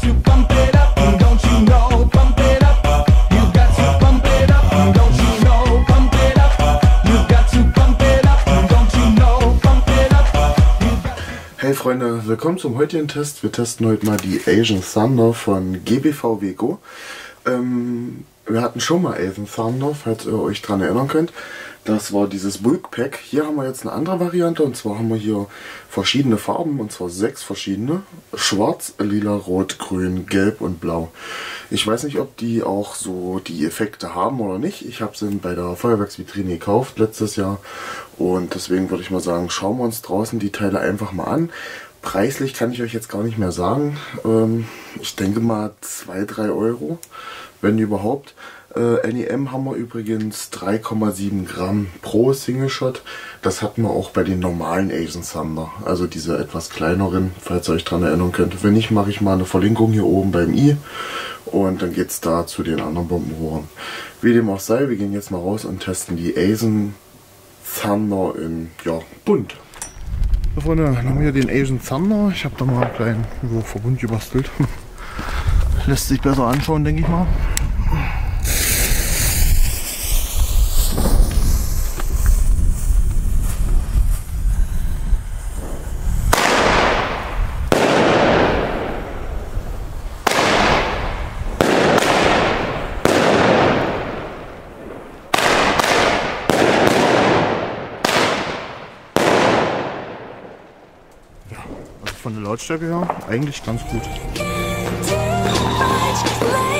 to pump it up, don't you know? Pump it up. You got to pump it up, don't you know? Pump it up. You got to pump it up, don't you know? Pump it up. Hey Freunde, willkommen zum heutigen Test. Wir testen heute mal die Asian Thunder von GBV Wego. Wir hatten schon mal Asian Thunder, falls ihr euch daran erinnern könnt. Das war dieses Bulk Pack. Hier haben wir jetzt eine andere Variante, und zwar haben wir hier verschiedene Farben, und zwar 6 verschiedene. Schwarz, lila, rot, grün, gelb und blau. Ich weiß nicht, ob die auch so die Effekte haben oder nicht. Ich habe sie bei der Feuerwerksvitrine gekauft letztes Jahr, und deswegen würde ich mal sagen, schauen wir uns draußen die Teile einfach mal an. Preislich kann ich euch jetzt gar nicht mehr sagen. Ich denke mal 2-3 Euro, wenn überhaupt. NEM haben wir übrigens 3,7 Gramm pro Single Shot. Das hatten wir auch bei den normalen Asian Thunder, also diese etwas kleineren, falls ihr euch daran erinnern könnt. Wenn nicht, mache ich mal eine Verlinkung hier oben beim i, und dann geht es da zu den anderen Bombenrohren. Wie dem auch sei, wir gehen jetzt mal raus und testen die Asian Thunder in, ja, bunt. So, Freunde, dann haben wir hier den Asian Thunder. Ich habe da mal einen kleinen Verbund gebastelt. Lässt sich besser anschauen, denke ich mal. Also von der Lautstärke her eigentlich ganz gut.